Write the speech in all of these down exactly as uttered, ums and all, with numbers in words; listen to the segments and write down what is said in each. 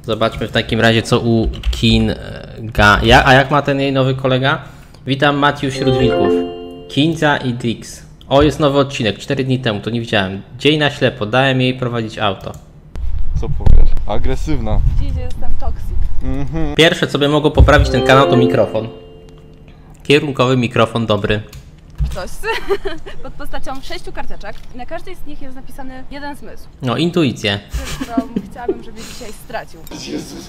Zobaczmy w takim razie, co u Kinga. Ja, a jak ma ten jej nowy kolega? Witam, Matthew wśród wilków. Kinza i Dix. O, jest nowy odcinek, cztery dni temu, to nie widziałem. Dzień na ślepo, dałem jej prowadzić auto. Co powiesz? Agresywna. Dziś jestem toxic. Mhm. Pierwsze, co by mogło poprawić ten kanał, to mikrofon. Kierunkowy mikrofon dobry. Coś. Pod postacią sześciu karteczek. Na każdej z nich jest napisany jeden zmysł, No, intuicję. którą chciałabym, żeby dzisiaj stracił. Jezus.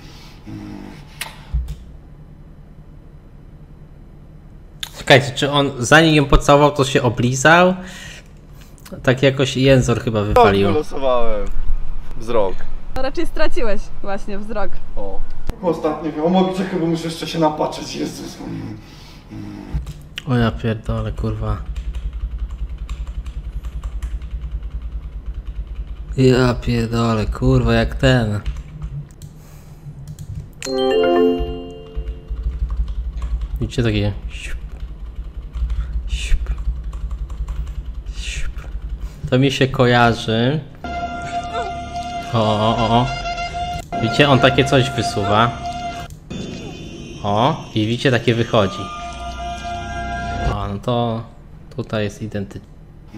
Czekajcie, czy on zanim ją pocałował, to się oblizał? Tak jakoś jęzor chyba wypalił. Wylosowałem. Wzrok. No raczej straciłeś właśnie wzrok. O. Ostatnio wiem, o mogę czekać, bo muszę jeszcze się napatrzeć. Jezus. O ja pierdolę, kurwa. Ja pierdolę, kurwa, jak ten. Widzicie takie... Siup, siup, siup. To mi się kojarzy. O, o, o, o. Widzicie, on takie coś wysuwa. O, i widzicie, takie wychodzi. A, no to tutaj jest identyczny.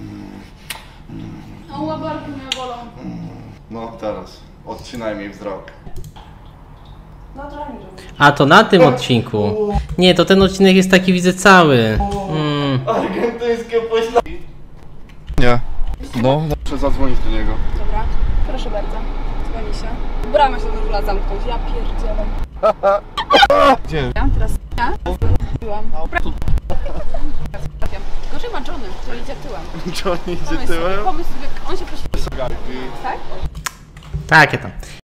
O, łabarki mnie bolą. No teraz. Odcinaj mi wzrok. No trochę mi robi. A, to na tym odcinku. Nie, to ten odcinek jest taki, widzę, cały. Mm. Argentyńskie poślady. Nie. No, muszę zadzwonić do niego. Dobra, proszę bardzo. Dzwoni się. Bramę się zdążyła zamknąć. Ja pierdzielę. Gdzie? Ja teraz ja byłam. Gorzej ma Johnny, który idzie tyłem. Johnny idzie Pomyśl sobie, tyłem? pomyśl sobie, on się poświęci. Tak? Takie tam.